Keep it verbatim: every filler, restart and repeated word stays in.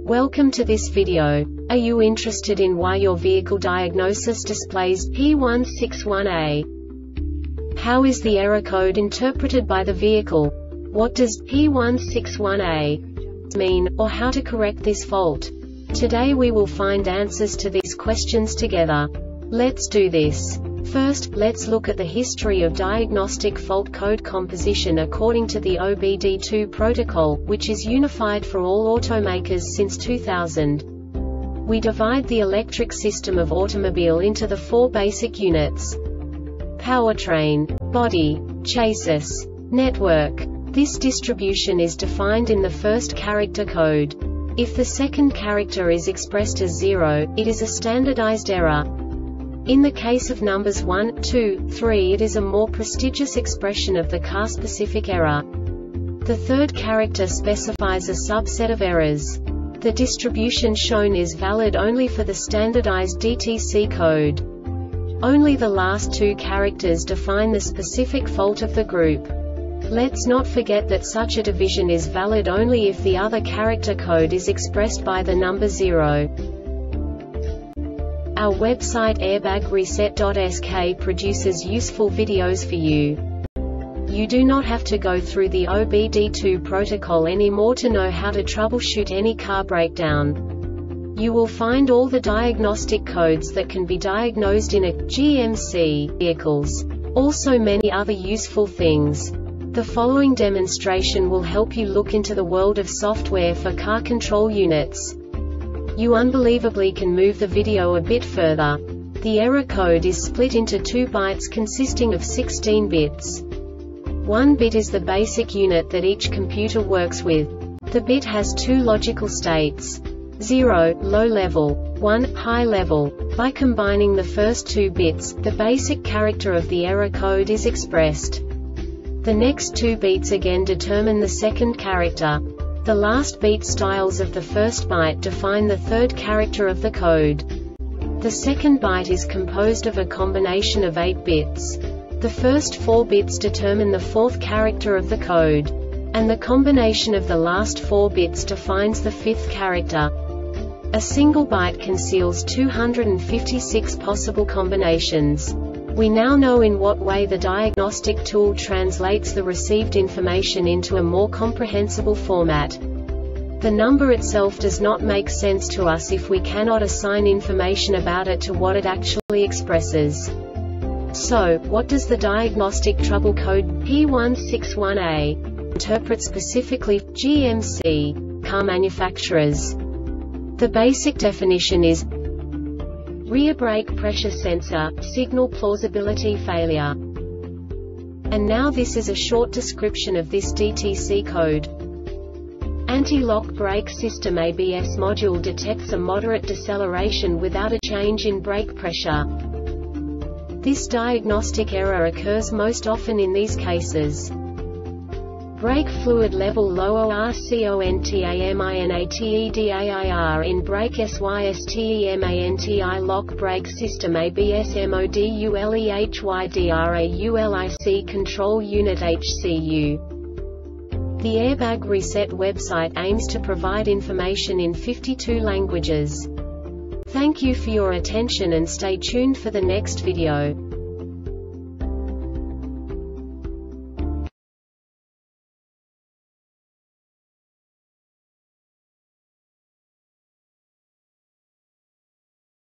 Welcome to this video. Are you interested in why your vehicle diagnosis displays P one six one A? How is the error code interpreted by the vehicle? What does P one six one A mean, or how to correct this fault? Today we will find answers to these questions together. Let's do this. First, let's look at the history of diagnostic fault code composition according to the O B D two protocol, which is unified for all automakers since two thousand. We divide the electric system of automobile into the four basic units: powertrain, body, chassis, network. This distribution is defined in the first character code. If the second character is expressed as zero, it is a standardized error. In the case of numbers one, two, three, it is a more prestigious expression of the car-specific error. The third character specifies a subset of errors. The distribution shown is valid only for the standardized D T C code. Only the last two characters define the specific fault of the group. Let's not forget that such a division is valid only if the other character code is expressed by the number zero. Our website airbag reset dot S K produces useful videos for you. You do not have to go through the O B D two protocol anymore to know how to troubleshoot any car breakdown. You will find all the diagnostic codes that can be diagnosed in a G M C vehicles. Also many other useful things. The following demonstration will help you look into the world of software for car control units. You unbelievably can move the video a bit further. The error code is split into two bytes consisting of sixteen bits. One bit is the basic unit that each computer works with. The bit has two logical states: zero, low level, one, high level. By combining the first two bits, the basic character of the error code is expressed. The next two bits again determine the second character. The last beat styles of the first byte define the third character of the code. The second byte is composed of a combination of eight bits. The first four bits determine the fourth character of the code. And the combination of the last four bits defines the fifth character. A single byte conceals two hundred fifty-six possible combinations. We now know in what way the diagnostic tool translates the received information into a more comprehensible format. The number itself does not make sense to us if we cannot assign information about it to what it actually expresses. So, what does the diagnostic trouble code P one six one A interpret specifically for G M C car manufacturers? The basic definition is rear brake pressure sensor, signal plausibility failure. And now this is a short description of this D T C code. Anti-lock brake system A B S module detects a moderate deceleration without a change in brake pressure. This diagnostic error occurs most often in these cases: brake fluid level low O R C O N T A M I N A T E D A I R in brake systemanti lock brake system A B S modulehydrulic control unit H C U. The Airbag Reset website aims to provide information in fifty-two languages. Thank you for your attention and stay tuned for the next video.